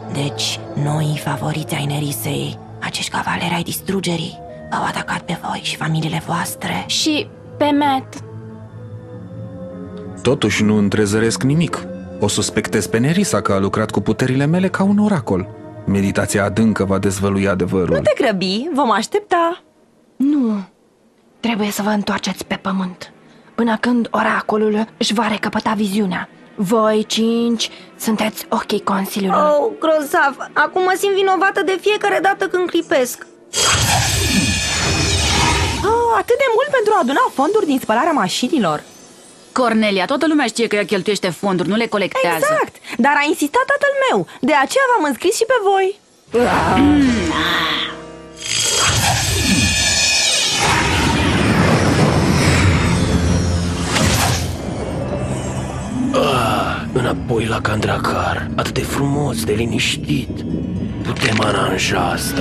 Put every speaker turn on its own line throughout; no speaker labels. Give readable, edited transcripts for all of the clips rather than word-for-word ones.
Deci, noi favoriți ai Nerisei, acești cavaleri ai distrugerii, au atacat pe voi și familiile voastre.
Și pe Matt.
Totuși nu întrezăresc nimic. O suspectez pe Nerissa că a lucrat cu puterile mele ca un oracol. Meditația adâncă va dezvălui adevărul.
Nu te grăbi, vom aștepta.
Nu. Trebuie să vă întoarceți pe pământ până când oracolul își va recăpăta viziunea. Voi 5 sunteți ochii Consiliului.
Oh, grozav! Acum mă simt vinovată de fiecare dată când clipesc.
Oh, atât de mult pentru a aduna fonduri din spălarea mașinilor.
Cornelia, toată lumea știe că ea cheltuiește fonduri, nu le colectează.
Exact, dar a insistat tatăl meu. De aceea v-am înscris și pe voi.
Înapoi la Kandrakar. Atât de frumos, de liniștit. Putem aranja asta.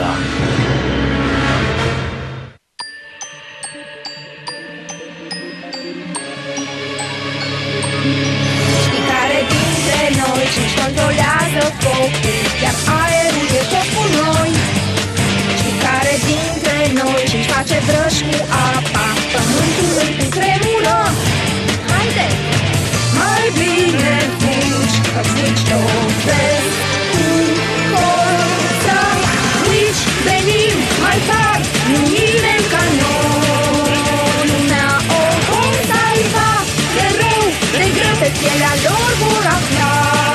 Știi care dintre noi și-și controlează focul, iar aerul e tot cu noi? Știi care dintre noi și-și face vrăși cu apa, pământul îl cutremură? Haide! Mai bine fugi, că-ți nici nu vezi cu forța. Nici venim mai tari, nu nimeni ca noi. Lumea o vom salva, de rău, de greu, pe pielea lor vor afla.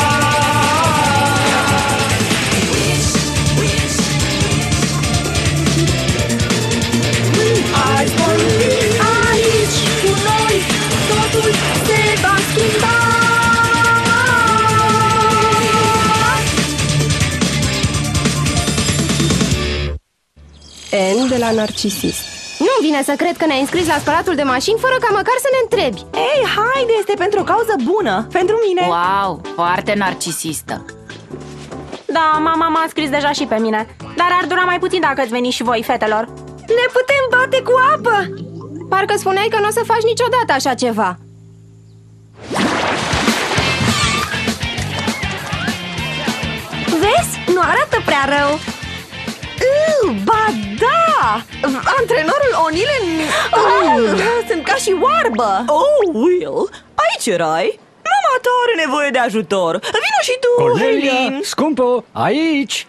Azi vom fi aici cu noi, totul se va schimba.
N de la Narcisist. Nu-mi vine să cred că ne-ai înscris la spălatul de mașini fără ca măcar să ne întrebi.
Ei, haide, este pentru o cauză bună, pentru mine.
Wow, foarte narcisistă.
Da, mama m-a scris deja și pe mine. Dar ar dura mai puțin dacă ați veni și voi, fetelor.
Ne putem bate cu apă!
Parcă spuneai că nu o să faci niciodată așa ceva.
Vezi? Nu arată prea rău.
Ba da! Antrenorul O'Neill sunt ca și oarbă. Oh, Will, aici erai? Mama ta are nevoie de ajutor. Vino și tu,
Cornelia,
Helen.
scumpo, aici!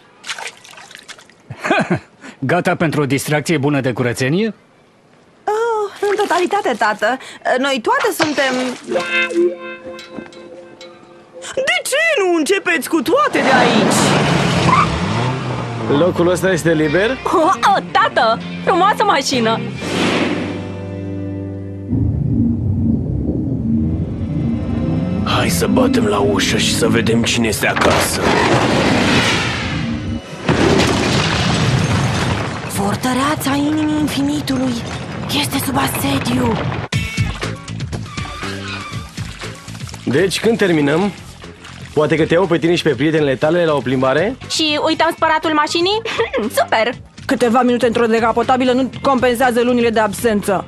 Gata pentru o distracție bună de curățenie?
Oh, în totalitate, tată. Noi toate suntem... De ce nu începeți cu toate de aici?
Locul ăsta este liber?
Oh, tată! Frumoasă mașină!
Hai să batem la ușă și să vedem cine este acasă.
Fortăreața inimii infinitului este sub asediu.
Deci, când terminăm? Poate că te iau pe tine și pe prietenele tale la o plimbare?
Și uităm spăratul mașinii? Super!
Câteva minute într-o decapotabilă nu compensează lunile de absență.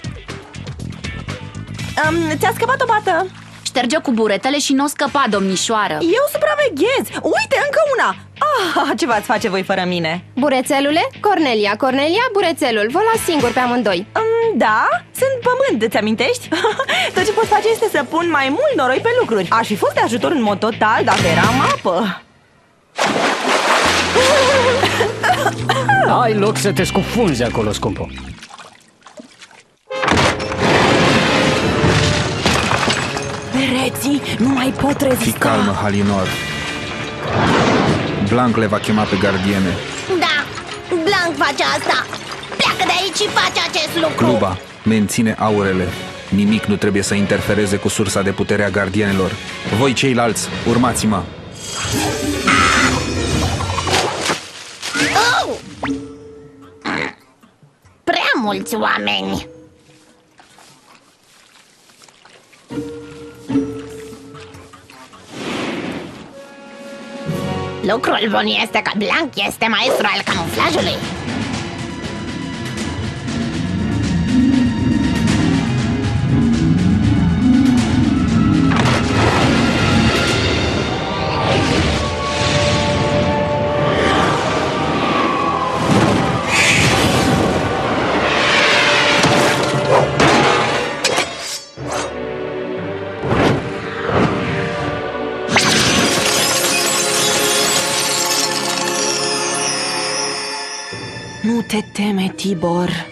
Ți-a scăpat o bată?
Șterge cu buretele și nu o scăpa, domnișoară.
Eu supraveghez. Uite, încă una. Ce v-ați face voi fără mine?
Burețelule? Cornelia, burețelul. Vă las singur pe amândoi.
Da, sunt pământ, îți amintești? Tot ce pot face este să pun mai mult noroi pe lucruri. Aș fi fost de ajutor în mod total dacă eram apă.
Ai loc să te scufunzi acolo, scumpo.
Pereții nu mai pot rezista.
Fii calmă, Halinor. Blanc le va chema pe gardiene.
Da, Blanc face asta. Pleacă de aici și face acest lucru.
Luba, menține aurele. Nimic nu trebuie să interfereze cu sursa de putere a gardienelor. Voi ceilalți, urmați-mă.
Prea mulți oameni. Lucrul bun este că Blanc este maestru al camuflajului.
Nu te teme, Tibor.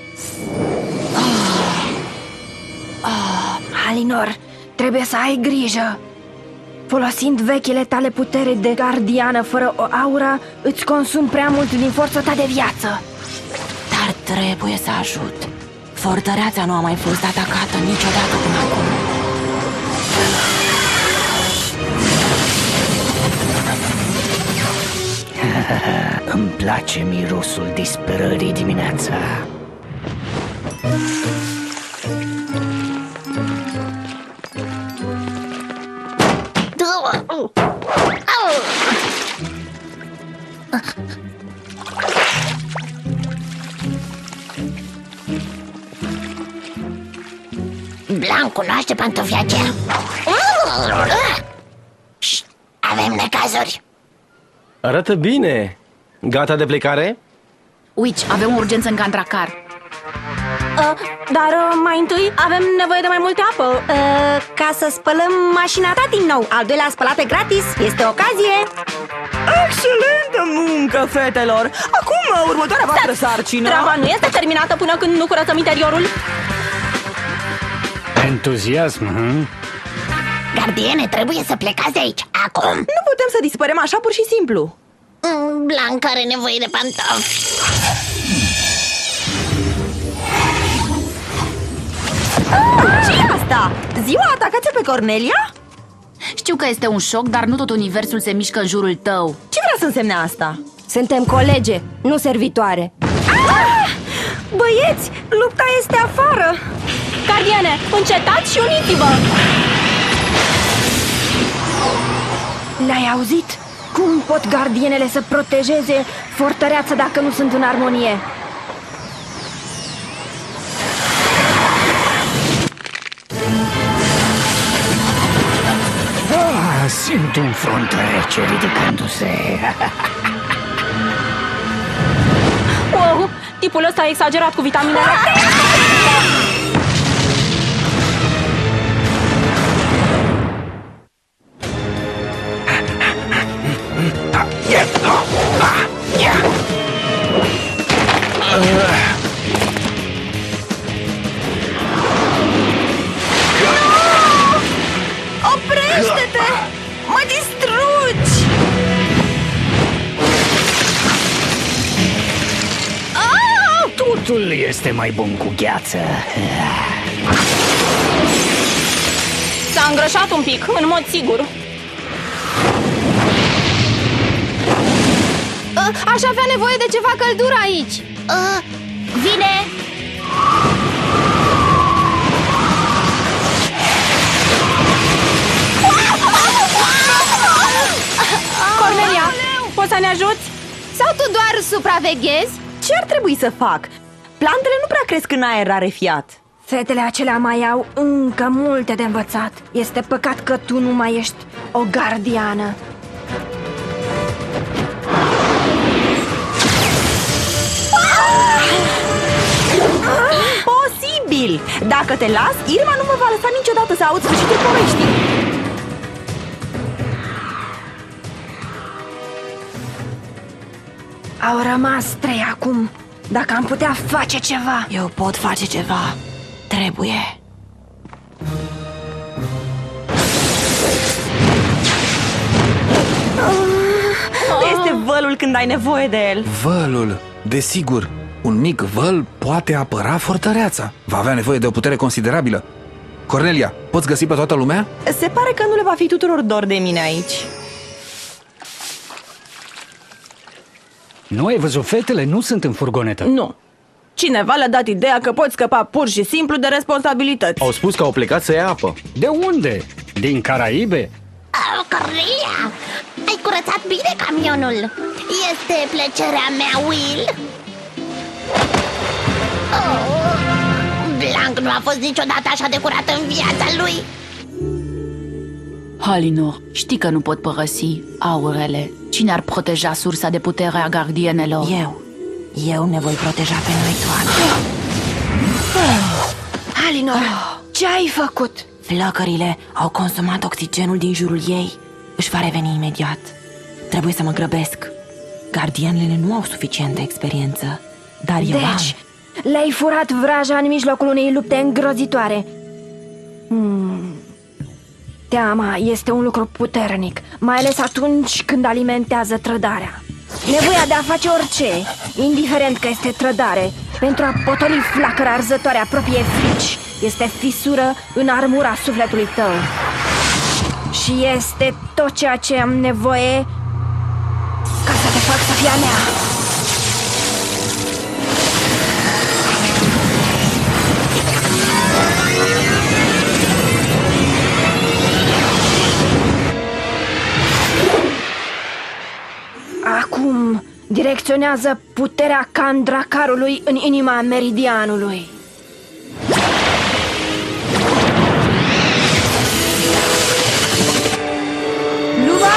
Alinor, trebuie să ai grijă. Folosind vechile tale putere de gardiană fără o aură, îți consumi prea mult din forța ta de viață.
Dar trebuie să ajut. Fortăreața nu a mai fost atacată niciodată până acum.
Îmi place mirosul disperării dimineața.
Blanc cunoaște pantofii aceia. Avem necazuri.
Arată bine. Gata de plecare?
Witch, avem o urgență în Candracar.
Dar mai întâi avem nevoie de mai multă apă. Ca să spălăm mașina ta din nou. Al doilea spălate gratis. Este ocazie.
Excelentă muncă, fetelor! Acum, următoarea voastră sarcină.
Treaba nu este terminată până când nu curățăm interiorul.
Entuziasm,
Gardiene, trebuie să plecați de aici, acum.
Nu putem să dispărem așa pur și simplu.
Blanc are nevoie de pantofi.
Ce-i asta? Ziua atacați pe Cornelia?
Știu că este un șoc, dar nu tot universul se mișcă în jurul tău.
Ce vrea să însemne asta?
Suntem colege, nu servitoare. Băieți, lupta este afară. Gardiene, încetați și uniți-vă.
Le-ai auzit? Cum pot gardienele să protejeze fortăreața dacă nu sunt în armonie?
Simt un front rece ridicându-se.
Wow, tipul ăsta a exagerat cu vitaminele.
Oprește-te! Mă distrugi!
Totul este mai bun cu gheață.
S-a îngrășat un pic, în mod sigur. Aș avea nevoie de ceva căldură aici.
Vine!
Cornelia, poți să ne ajuți? Sau tu doar supraveghezi?
Ce ar trebui să fac? Plantele nu prea cresc în aer rarefiat.
Fetele acelea mai au încă multe de învățat. Este păcat că tu nu mai ești o gardiană.
Posibil! Dacă te las, Irma nu mă va lăsa niciodată să aud sfârșitul poveștii.
Au rămas 3 acum. Dacă am putea face ceva.
Eu pot face ceva. Trebuie. Este vălul când ai nevoie de el.
Vălul, desigur. Un mic văl poate apăra fortăreața. Va avea nevoie de o putere considerabilă. Cornelia, poți găsi pe toată lumea?
Se pare că nu le va fi tuturor dor de mine aici.
Nu ai văzut fetele? Nu sunt în furgonetă.
Nu. Cineva le-a dat ideea că poți scăpa pur și simplu de responsabilități.
Au spus că au plecat să ia apă.
De unde? Din Caraibe?
Cornelia, ai curățat bine camionul. Este plăcerea mea, Will. Blanc nu a fost niciodată așa de curat în viața lui.
Alinor, știi că nu pot părăsi aurele. Cine ar proteja sursa de putere a gardienelor?
Eu ne voi proteja pe noi toate.
Alinor, ce ai făcut?
Flăcările au consumat oxigenul din jurul ei. Își va reveni imediat. Trebuie să mă grăbesc. Gardianele nu au suficientă experiență. Dar Ioan...
Deci, le-ai furat vraja în mijlocul unei lupte îngrozitoare. Teama este un lucru puternic, mai ales atunci când alimentează trădarea. Nevoia de a face orice, indiferent că este trădare, pentru a potoli flacăra arzătoare a propriei frici, este fisură în armura sufletului tău. Și este tot ceea ce am nevoie ca să te fac să fie a mea. Acum direcționează puterea Candracarului în inima meridianului. Luva?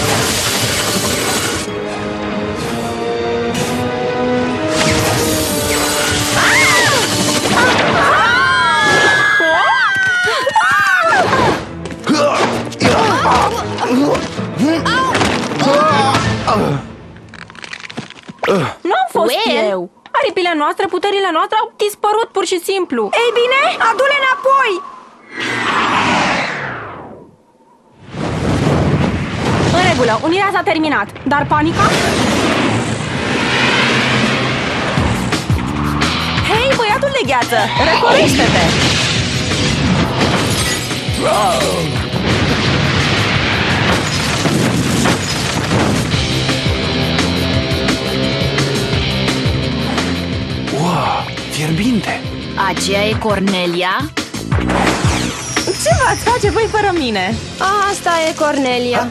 Nu am fost
Well?
eu. Aripile noastre, puterile noastre au dispărut pur și simplu.
Ei bine, adu-le înapoi!
În regulă, unirea s-a terminat. Dar panica?
Hei, băiatul de gheață, recolește-te!
Wow, fierbinte!
Aceea e Cornelia?
Ce v-ați face voi fără mine?
Asta e Cornelia.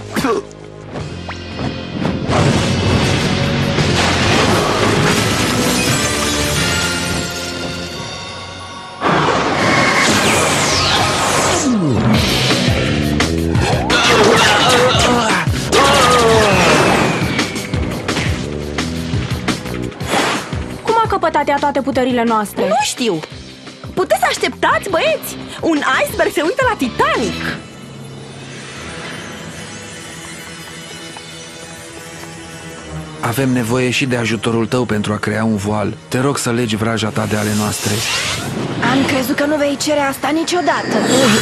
Cum a căpătat ea toate puterile noastre?
Nu știu! Puteți așteptați, băieți? Un iceberg se uită la Titanic!
Avem nevoie și de ajutorul tău pentru a crea un voal. Te rog să legi vraja ta de ale noastre.
Am crezut că nu vei cere asta niciodată.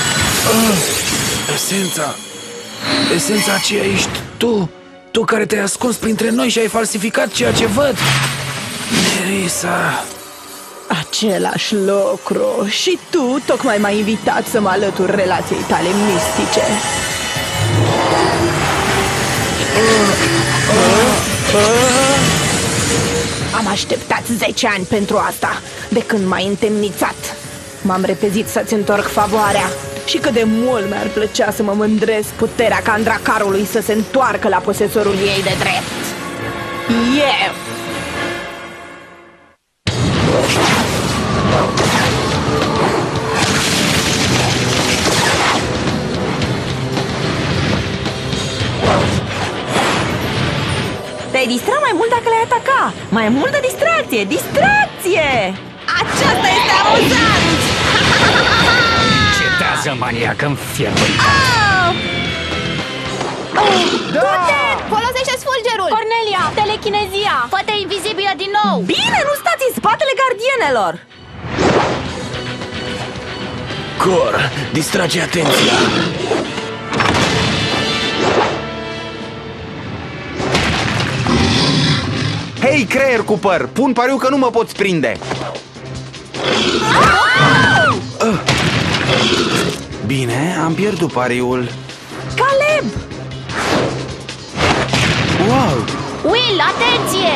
Esența aceea ești tu. Tu care te-ai ascuns printre noi și ai falsificat ceea ce văd. Nerissa.
Același lucru. Și tu tocmai m-ai invitat să mă alătur relației tale mistice. Am așteptat 10 ani pentru asta, de când m-ai întemnițat. M-am repezit să-ți întorc favoarea. Și cât de mult mi-ar plăcea să mă mândresc puterea Candracarului să se întoarcă la posesorul ei de drept. Eu! Te-ai distrat mai mult dacă le-ai ataca. Mai multă distracție! Distracție! Aceasta este amuzant!
Cetează, maniacă înfierbântă!
Folosește fulgerul!
Cornelia, telechinezia!
Fă-te invizibilă din nou!
Bine, nu stați în spatele gardienelor!
Cor, distrage atenția!
Hei, creier cu păr! Pun pariu că nu mă poți prinde! Bine, am pierdut pariul.
Caleb!
Wow!
Will, atenție!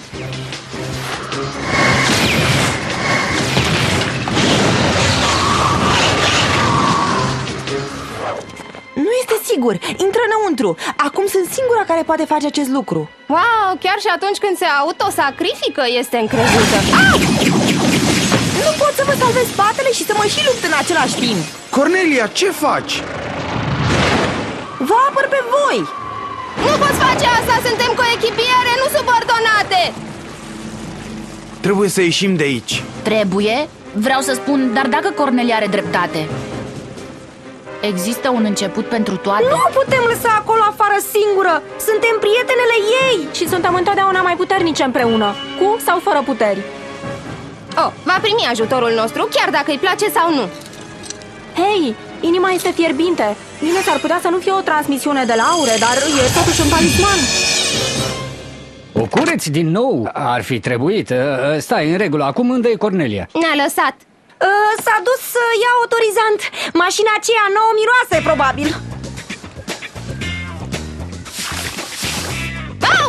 Nu este sigur. Intră înăuntru. Acum sunt singura care poate face acest lucru.
Wow, chiar și atunci când se autosacrifică este încrezută.
Nu pot să vă salvez spatele și să mă și lupt în același timp.
Cornelia, ce faci?
Vă apăr pe voi.
Nu poți face asta, suntem coechipiere, nu subordonate.
Trebuie să ieșim de aici.
Trebuie? Vreau să spun, dar dacă Cornelia are dreptate, există un început pentru toate?
Nu putem lăsa acolo afară singură. Suntem prietenele ei. Și suntem întotdeauna mai puternice împreună, cu sau fără puteri. Oh, va primi ajutorul nostru, chiar dacă îi place sau nu.
Hei, inima este fierbinte. Bine, s-ar putea să nu fie o transmisiune de la aure, dar e totuși un talisman.
O cureți din nou? Ar fi trebuit. Stai, în regulă. Acum unde e Cornelia?
Ne-a lăsat.
S-a dus să ia autorizant. Mașina aceea nouă miroase, probabil.
Oh!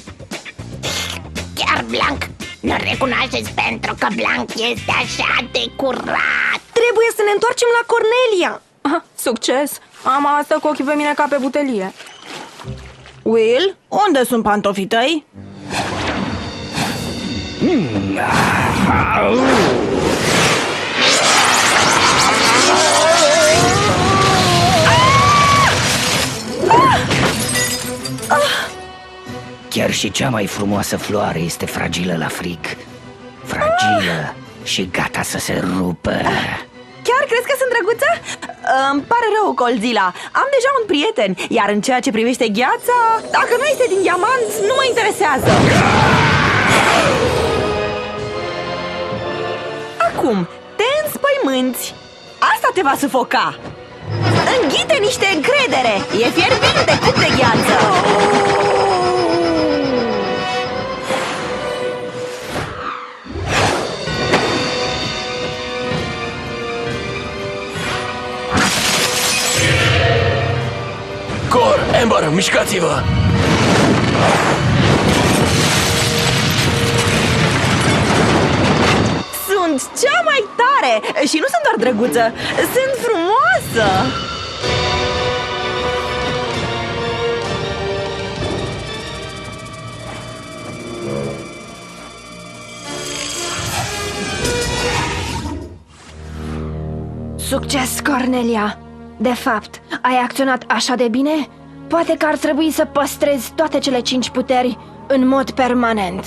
Chiar Blanc, nu recunoașeți pentru că Blanc este așa de curat.
Trebuie să ne întoarcem la Cornelia. Succes! Mama stă cu ochii pe mine ca pe butelie.
Will, unde sunt pantofii tăi?
Chiar și cea mai frumoasă floare este fragilă la frig. Fragilă și gata să se rupă.
Chiar crezi că sunt drăguță? Îmi pare rău, Colzila. Am deja un prieten. Iar în ceea ce privește gheața, dacă nu este din diamant, nu mă interesează. Acum, te înspăimânți. Asta te va sufoca. Înghite niște încredere. E fierbinte cum de gheață.
Cor, Amber, mișcați-vă!
Sunt cea mai tare. Și nu sunt doar drăguță, sunt frumoasă.
Succes, Cornelia! De fapt, ai acționat așa de bine? Poate că ar trebui să păstrezi toate cele 5 puteri în mod permanent.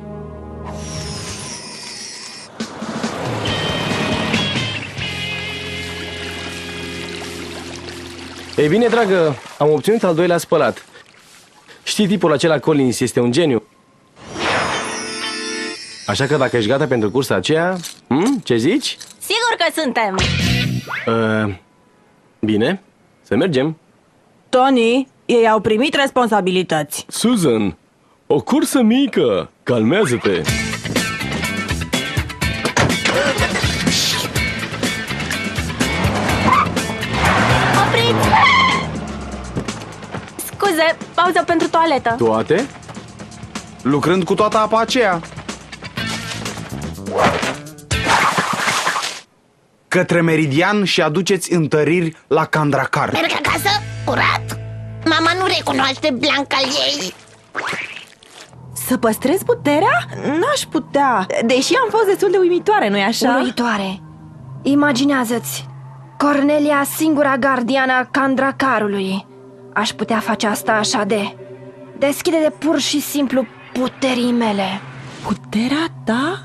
Ei bine, dragă, am obținut al doilea spălat. Știi, tipul acela Collins este un geniu. Așa că dacă ești gata pentru cursa aceea, ce zici?
Sigur că suntem.
Bine, să mergem.
Tony, ei au primit responsabilități.
Susan, o cursă mică. Calmează-te.
Opriți!
Scuze, pauză pentru toaletă.
Toate? Lucrând cu toată apa aceea. Către Meridian și aduceți întăriri la Candracar.
Merg acasă, curat. Mama nu recunoaște Blanc al ei.
Să păstrez puterea? N-aș putea. Deși am fost destul de uimitoare, nu-i așa?
Uluitoare. Imaginează-ți, Cornelia, singura gardiană a Candracarului. Aș putea face asta așa de... Deschide de pur și simplu puterii mele.
Puterea ta?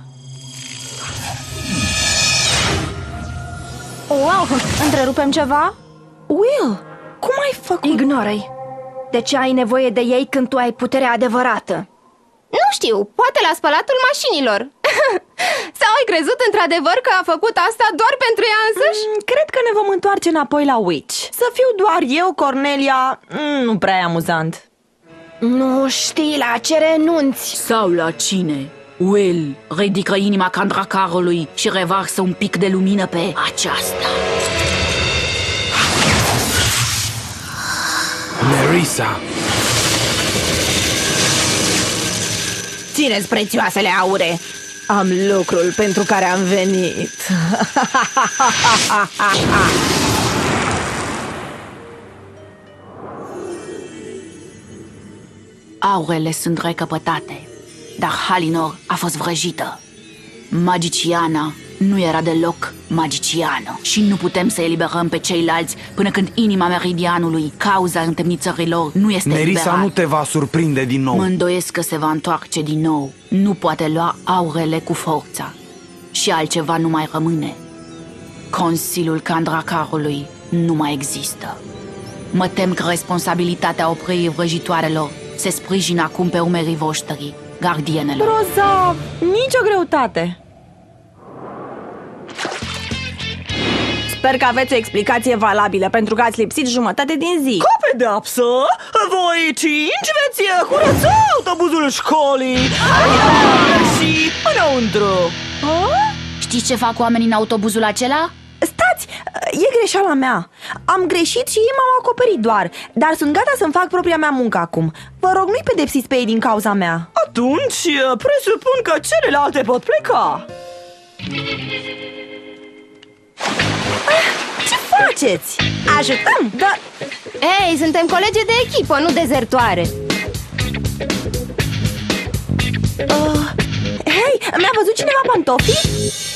Wow, întrerupem ceva?
Will, cum ai făcut?
Ignore-i. De ce ai nevoie de ei când tu ai puterea adevărată?
Nu știu, poate la spălatul mașinilor. Sau ai crezut într-adevăr că a făcut asta doar pentru ea însăși?
Cred că ne vom întoarce înapoi la Witch. Să fiu doar eu, Cornelia, nu prea e amuzant.
Nu știi la ce renunți.
Sau la cine? Will, ridică inima Candracarului și revarsă un pic de lumină pe aceasta.
Nerissa!
Țineți prețioasele aure. Am lucrul pentru care am venit.
Aurele sunt recăpătate, dar Halinor a fost vrăjită. Magiciana nu era deloc magiciană și nu putem să eliberăm pe ceilalți până când inima Meridianului, cauza întemnițărilor, nu este
Nerissa
eliberată.
nu te va surprinde din nou.
Mă îndoiesc că se va întoarce din nou. Nu poate lua aurele cu forța. Și altceva nu mai rămâne. Consiliul Candracarului nu mai există. Mă tem că responsabilitatea opririi vrăjitoarelor se sprijină acum pe umerii voștri, gardienelor.
Roza, nicio greutate.
Sper că aveți o explicație valabilă, pentru că ați lipsit jumătate din zi.
Ca pedeapsă, voi 5 veți curăța autobuzul școlii și înăuntru.
Știți ce fac oamenii în autobuzul acela?
Stați, e greșeala mea. Am greșit și ei m-au acoperit doar. Dar sunt gata să-mi fac propria mea muncă acum. Vă rog, nu-i pedepsiți pe ei din cauza mea.
Atunci, presupun că celelalte pot pleca.
Ce faceți?
Ajutăm?
Da.
Ei, suntem colegi de echipă, nu dezertoare.
Hei, mi-a văzut cineva pantofii?